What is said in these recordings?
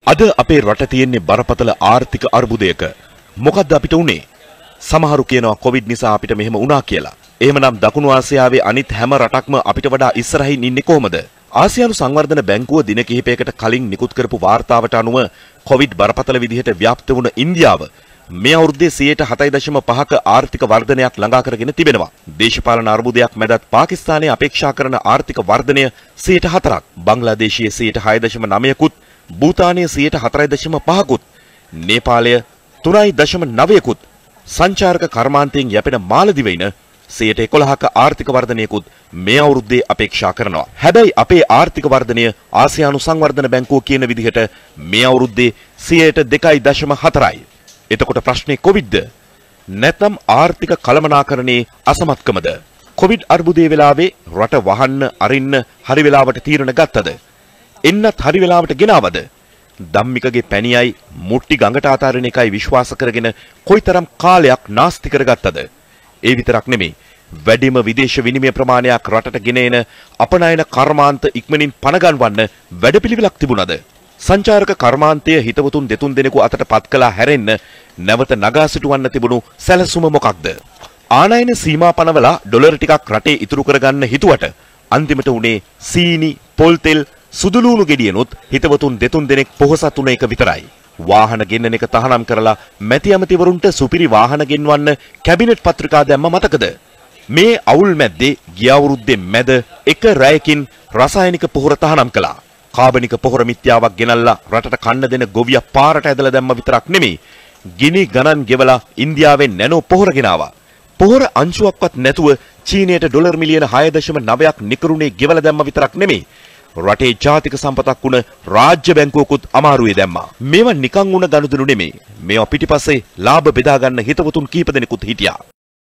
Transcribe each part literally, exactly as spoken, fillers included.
අද අපේ රට තියෙන්නේ බරපතල ආර්ථික අර්බුදයක. මොකද්ද අපිට උනේ? සමහරු කියනවා කොවිඩ් නිසා අපිට මෙහෙම වුණා කියලා. එහෙමනම් දකුණු ආසියාවේ අනිත් හැම රටක්ම අපිට වඩා ඉස්සරහින් ඉන්නේ කොහමද? ආසියානු සංවර්ධන බැංකුව දින කිහිපයකට කලින් නිකුත් කරපු වාර්තාවට අනුව කොවිඩ් බරපතල විදිහට ව්‍යාප්ත වුණ ඉන්දියාව මේ අවුරුද්දේ සියයට හතයි දශම පහක ආර්ථික වර්ධනයක් ළඟා කරගෙන තිබෙනවා. දේශපාලන අර්බුදයක් මැදත් පාකිස්තානයේ අපේක්ෂා කරන ආර්ථික වර්ධනය සියයට හතරක්, බංග්ලාදේශයේ සියයට හය දශම නවයකුත්, භූතානයේ සියයට හතරයි දශම පහකුත්, නේපාලය තුනයි දශම නවයකුත්, සංචාරක කර්මාන්තයෙන් යැපෙන මාලදිවයින සියයට එකොළහක ආර්ථික වර්ධනයකුත් මේ අවුරුද්දේ අපේක්ෂා කරනවා. හැබැයි අපේ ආර්ථික වර්ධනය ආසියානු සංවර්ධන බැංකුව කියන විදිහට මේ අවුරුද්දේ සියයට දෙකයි දශම හතරයි. එතකොට ප්‍රශ්නේ කොවිඩ්ද? නැත්නම් ආර්ථික කළමනාකරණයේ අසමත්කමද? කොවිඩ් අර්බුදයේ වෙලාවේ රට වහන්න අරින්න හරි වෙලාවට තීරණ ගත්තද? එන්නත් හරි වෙලාවට ගෙනාවද? ධම්මිකගේ පැණියයි මුට්ටි ගඟට අතාරින එකයි විශ්වාස කරගෙන කොයිතරම් කාලයක් නාස්ති කරගත්තද? ඒ විතරක් නෙමෙයි, වැඩිම විදේශ විනිමය ප්‍රමාණයක් රටට ගෙන එන අපනයන කර්මාන්ත ඉක්මනින් පනගන්වන්න වැඩපිළිවෙලක් තිබුණද? සංචාරක කර්මාන්තය හිතවතුන් දෙතුන් දෙනෙකු අතට පත් කළා හැරෙන්න නැවත නගා සිටුවන්න තිබුණු සැලසුම මොකක්ද? ආනයන සීමා පනවලා ඩොලර් ටිකක් රටේ ඉතුරු කරගන්න හිතුවට අන්තිමට උනේ සීනි, පොල් තෙල්, සුදුලූණු ගෙඩියනොත් හිතවතුන් දෙතුන් දෙනෙක් පොහොසත් වුණ එක විතරයි. වාහන ගෙන්නන එක තහනම් කරලා මැති ඇමතිවරුන්ට සුපිරි වාහන ගෙන්වන්න කැබිනට් පත්‍රිකා දැම්ම මතකද? මේ අවුල් මැද්දේ ගිය අවුරුද්දේ මැද එක රැයකින් රසායනික පොහොර තහනම් කළා. කාබනික පොහොර මිත්‍යාවක් ගෙනල්ලා රටට කන්න දෙන ගොවියා පාරට ඇදලා දැම්ම විතරක් නෙමෙයි, ගිනි ගණන් ගෙවලා ඉන්දියාවෙන් නැනෝ පොහොර ගෙනාවා. පොහොර අංශුවක්වත් නැතුව චීනයට ඩොලර් මිලියන හය දශම නවයක් නිකරුණේ ගෙවලා දැම්ම විතරක් නෙමෙයි, රටේ ජාතික සම්පතක් වුණ රාජ්‍ය බැංකුවකුත් අමාරුවේ දැම්මා. මේවා නිකන් වුණ ගනුදෙනු නෙමෙයි. මේවා පිටිපස්සේ ලාභ බෙදා ගන්න හිතවතුන් කීප දෙනෙකුත් හිටියා.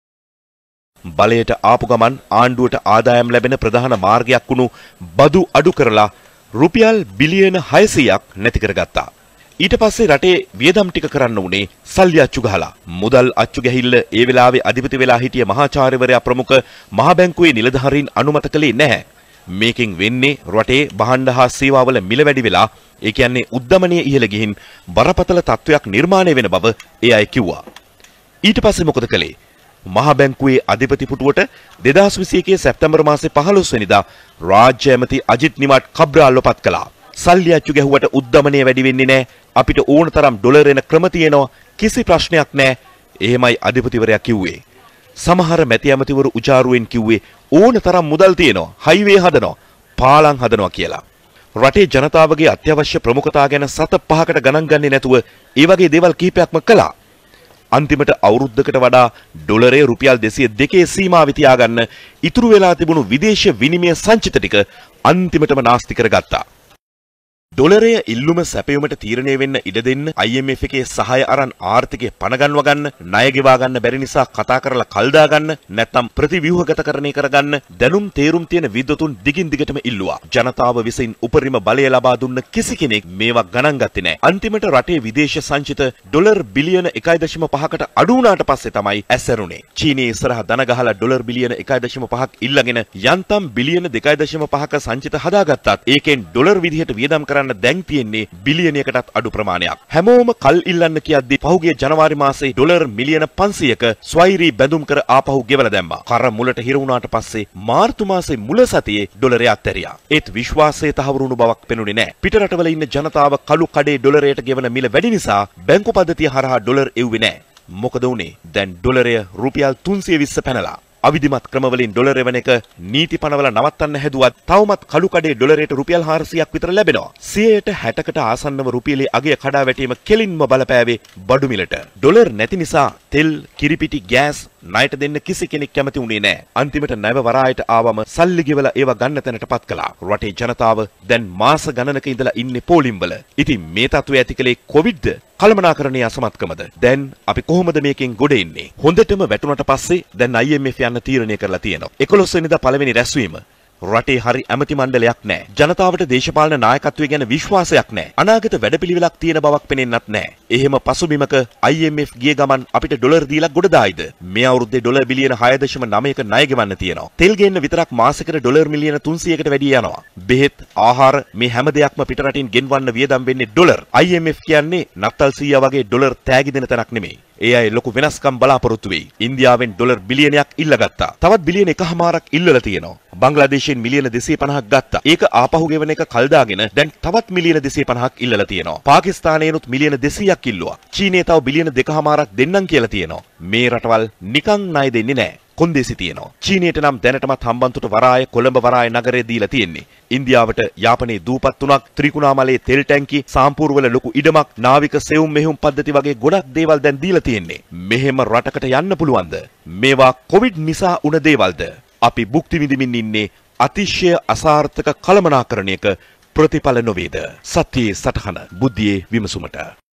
බලයට ආපු ගමන් ආණ්ඩුවට ආදායම් ලැබෙන ප්‍රධාන මාර්ගයක් වුණු බදු අඩු කරලා රුපියල් බිලියන හයසීයක් නැති කරගත්තා. ඊට පස්සේ රටේ වියදම් ටික කරන්න උනේ සල්ලි අච්චු ගහලා. මුදල් අච්චු ගැහිල්ල ඒ වෙලාවේ අධිපති වෙලා හිටිය මහාචාර්යවරයා ප්‍රමුඛ මහා බැංකුවේ නිලධාරීන් අනුමත කළේ නැහැ. මේකෙන් වෙන්නේ රටේ භාණ්ඩ හා සේවාවල මිල වැඩි වෙලා, ඒ කියන්නේ උද්දමනය ඉහළ ගිහින් බරපතල තත්වයක් නිර්මාණය වෙන බව ඒ අය කිව්වා. ඊට පස්සේ මොකද කළේ? මහා බැංකුවේ අධිපති පුටුවට දෙදාස් විසි එකේ සැප්තැම්බර් මාසේ පහළොස් වෙනිදා රාජ්‍ය ඇමති අජිත් නිමාඩ් කබ්‍රාල් ඔපත් කළා. සල්ලි අච්චු ගැහුවට උද්දමනය වැඩි වෙන්නේ නැහැ. අපිට ඕන තරම් ඩොලර් එන ක්‍රම තියෙනවා. කිසි ප්‍රශ්නයක් නැහැ. එහෙමයි අධිපතිවරයා කිව්වේ. සමහර මැති ඇමතිවරු උචාරුවෙන් කිව්වේ ඕන තරම් මුදල් තියෙනවා, හයිවේ හදනවා, පාලම් හදනවා කියලා. රටේ ජනතාවගේ අත්‍යවශ්‍ය ප්‍රමුඛතා ගැන සත පහකට ගණන් ගන්නේ නැතුව ඒ වගේ දේවල් කීපයක්ම කළා. අන්තිමට අවුරුද්දකට වඩා ඩොලරේ රුපියල් දෙසිය දෙකේ සීමාව තියාගන්න ඉතුරු වෙලා තිබුණු විදේශ විනිමය සංචිත ටික අන්තිමටම නාස්ති කරගත්තා. ඩොලරය ඉල්ලුම සැපයුමට තීරණය වෙන්න ඉඩ දෙන්න අයි එම් එෆ් එකේ සහාය අරන් ආර්ථිකය පනගන්ව ගන්න, ණය ගෙවා ගන්න බැරි නිසා කතා කරලා කල් දා ගන්න, නැත්නම් ප්‍රතිව්‍යුහගතකරණය කරගන්න දැනුම් තේරුම් තියෙන විද්වතුන් දිගින් දිගටම ඉල්ලුවා. ජනතාව විසින් උපරිම බලය ලබා දුන්න කිසි කෙනෙක් මේවා ගණන් ගත්තේ නැහැ. අන්තිමට රටේ විදේශ සංචිත ඩොලර් බිලියන එකයි දශම පහකට අඩු වුණාට පස්සේ තමයි ඇසරුනේ. චීනයේ ඉස්සරහ දන ගහලා ඩොලර් බිලියන එකයි දශම පහක් ඉල්ලගෙන යන්තම් බිලියන දෙකයි දශම පහක සංචිත හදාගත්තත් ඒකෙන් ඩොලර් විදිහට වියදම් කරන්න දැන් තියෙන්නේ බිලියනයකටත් අඩු ප්‍රමාණයක්. හැමෝම කල් ඉල්ලන්න කියද්දී පහුගිය ජනවාරි මාසේ ඩොලර් මිලියන පන්සීයක ස්වෛරී බැඳුම් කර ආපහු ගෙවලා දැම්මා. කර මුලට හිර වුණාට පස්සේ මාර්තු මාසේ මුල සතියේ ඩොලරය අත්හැරියා. ඒත් විශ්වාසයේ තහවුරු වුණු බවක් පෙනුනේ නැහැ. පිටරටවල ඉන්න ජනතාව කළු කඩේ ඩොලරයට ගෙවන මිල වැඩි නිසා බැංකු පද්ධතිය හරහා ඩොලර් එව්වේ නැහැ. මොකද වුනේ? දැන් ඩොලරය රුපියල් තුන්සිය විස්ස පැනලා. අවිධිමත් ක්‍රමවලින් ඩොලර් එවන එක නීති පනවල නවත්තන්න හැදුවත් තවමත් කළු කඩේ ඩොලරයට රුපියල් හාරසියයක් විතර ලැබෙනවා. සියයට හැටකට ආසන්නව රුපියලේ අගය කඩා වැටීම කෙලින්ම බලපෑවේ බඩු මිලට. ඩොලර් නැති නිසා තෙල්, කිරිපිටි, ගෑස් ණයට දෙන්න කිසි කෙනෙක් කැමති වුණේ නැහැ. අන්තිමට නැව වරායට ආවම සල්ලි ගෙවලා ඒවා ගන්න තැනටපත් කළා. රටේ ජනතාව දැන් මාස ගණනක ඉඳලා ඉන්නේ පෝලිම්වල. ඉතින් මේ තත්ත්වය ඇති කලේ කොවිඩ්ද? කළමනාකරණයේ අසමත්කමද? දැන් අපි කොහොමද මේකෙන් ගොඩ එන්නේ? හොඳටම වැටුණට පස්සේ දැන් අයි එම් එෆ් යන්න තීරණය කරලා තියෙනවා. එකොළොස් වෙනිදා පළවෙනි රැස්වීම රටේ හරි ඇමති මණ්ඩලයක් නැහැ. ජනතාවට දේශපාලන නායකත්වය ගැන විශ්වාසයක් නැහැ. අනාගත වැඩපිළිවෙලක් තියෙන බවක් පෙනෙන්නත් නැහැ. එහෙම පසුබිමක I M F ගිය ගමන් අපිට ඩොලර් දීලා ගොඩ දායිද? මේ අවුරුද්දේ ඩොලර් බිලියන හය දශම නවයක ණය ගෙවන්න තියෙනවා. තෙල් ගේන්න විතරක් මාසෙකට ඩොලර් මිලියන තුන්සියයකට වැඩි යනවා. බෙහෙත්, ආහාර මේ හැම දෙයක්ම පිටරටින් ගෙන්වන්න වියදම් වෙන්නේ ඩොලර්. I M F කියන්නේ නත්තල් සීයා වගේ ඩොලර් තෑගි දෙන තැනක් නෙමෙයි. ඒ අය ලොකු වෙනස්කම් බලාපොරොත්තු වෙයි. ඉන්දියාවෙන් ඩොලර් බිලියනයක් ඉල්ලගත්තා. තවත් බිලියන එකහමාරක් ඉල්ලලා තියෙනවා. බංග්ලාදේශයෙන් මිලියන දෙසිය පනහක් ගත්තා. ඒක ආපහු ගෙවන එක කල් දාගෙන දැන් තවත් මිලියන දෙසිය පනහක් ඉල්ලලා තියෙනවා. පාකිස්තානයේනුත් මිලියන දෙසීයක් ඉල්ලුවා. චීනයේ තව බිලියන දෙකහමාරක් දෙන්නම් කියලා තියෙනවා. මේ රටවල් නිකන් ණය දෙන්නේ නැහැ. කොන්දේසි තියෙනවා. චීනයට නම් දැනටමත් හම්බන්තොට වරාය කොළඹ වරාය නගරය දීලා තියෙන්නේ. ඉන්දියාවට යාපනයේ දූපත් තුනක්, ත්‍රිකුණාමලයේ තෙල් ටැංකි, සාම්පූර්වල ලොකු ඉඩමක්, නාවික සෙවුම් මෙහෙයුම් පද්ධති වගේ ගොඩක් දේවල් දැන් දීලා තියෙන්නේ. මෙහෙම රටකට යන්න පුළුවන්ද? මේවා කොවිඩ් නිසා උන දේවල්ද? අපි භුක්ති විඳින්මින් ඉන්නේ අතිශය අසාර්ථක කළමනාකරණයක ප්‍රතිඵල නොවේද? සත්‍යයේ සටහන බුද්ධියේ විමසුමට